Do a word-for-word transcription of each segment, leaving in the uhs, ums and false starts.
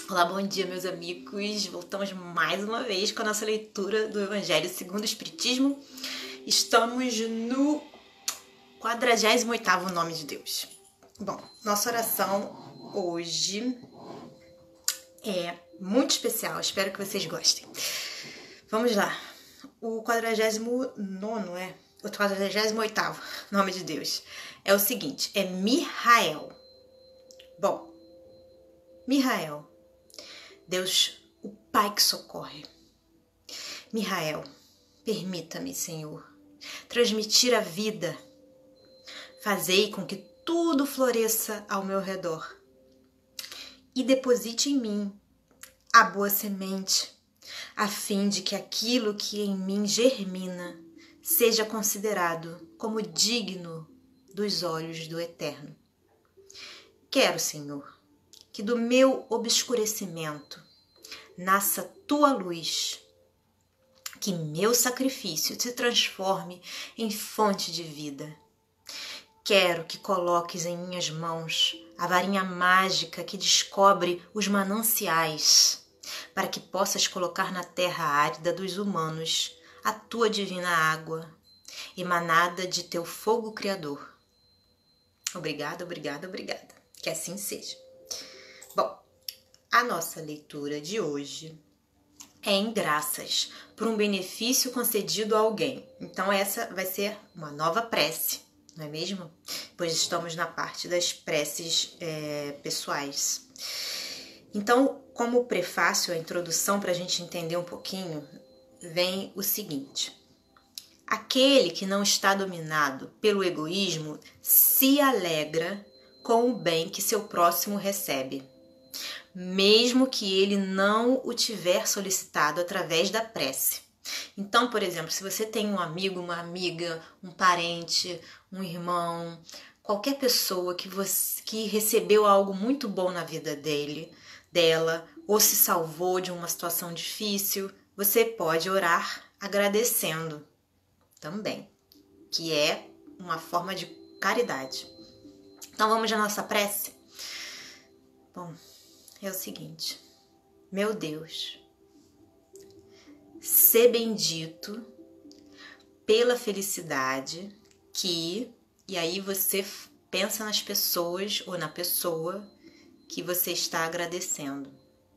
Olá, bom dia, meus amigos. Voltamos mais uma vez com a nossa leitura do Evangelho segundo o Espiritismo. Estamos no quadragésimo oitavo Nome de Deus. Bom, nossa oração hoje é muito especial. Espero que vocês gostem. Vamos lá. O quadragésimo nono, é? O quadragésimo oitavo Nome de Deus é o seguinte, é Mihael. Bom, Mihael, Deus, o Pai que socorre. Mihael, permita-me, Senhor, transmitir a vida. Fazei com que tudo floresça ao meu redor. E deposite em mim a boa semente, a fim de que aquilo que em mim germina seja considerado como digno dos olhos do Eterno. Quero, Senhor, que do meu obscurecimento nasça tua luz, que meu sacrifício se transforme em fonte de vida. Quero que coloques em minhas mãos a varinha mágica que descobre os mananciais, para que possas colocar na terra árida dos humanos a tua divina água, emanada de teu fogo criador. Obrigada, obrigada, obrigada. Que assim seja. Bom, a nossa leitura de hoje é em graças por um benefício concedido a alguém. Então essa vai ser uma nova prece, não é mesmo? Pois estamos na parte das preces é, pessoais. Então, como prefácio, a introdução para a gente entender um pouquinho, vem o seguinte. Aquele que não está dominado pelo egoísmo se alegra com o bem que seu próximo recebe, mesmo que ele não o tiver solicitado através da prece. Então, por exemplo, se você tem um amigo, uma amiga, um parente, um irmão, qualquer pessoa que, você, que recebeu algo muito bom na vida dele, dela, ou se salvou de uma situação difícil, você pode orar agradecendo também, que é uma forma de caridade. Então vamos à nossa prece? Bom, é o seguinte. Meu Deus, sê bendito pela felicidade que... E aí você pensa nas pessoas ou na pessoa que você está agradecendo.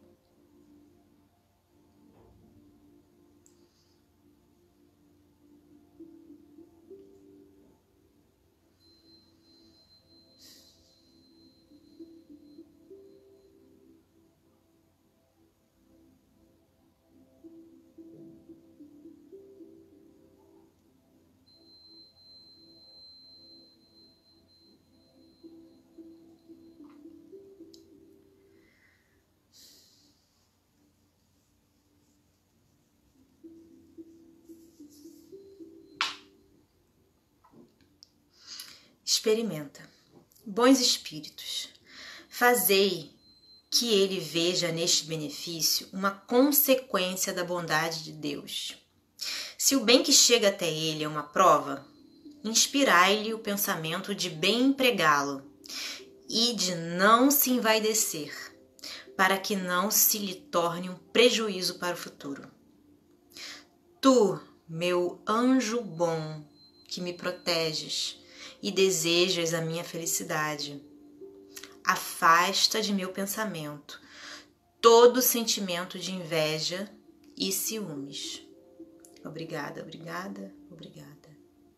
Experimenta. Bons espíritos, fazei que ele veja neste benefício uma consequência da bondade de Deus. Se o bem que chega até ele é uma prova, inspirai-lhe o pensamento de bem empregá-lo e de não se envaidecer, para que não se lhe torne um prejuízo para o futuro. Tu, meu anjo bom, que me proteges e desejas a minha felicidade, afasta de meu pensamento todo sentimento de inveja e ciúmes. Obrigada, obrigada, obrigada.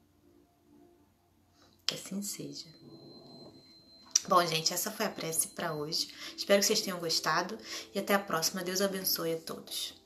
Que assim seja. Bom, gente, essa foi a prece para hoje. Espero que vocês tenham gostado e até a próxima. Deus abençoe a todos.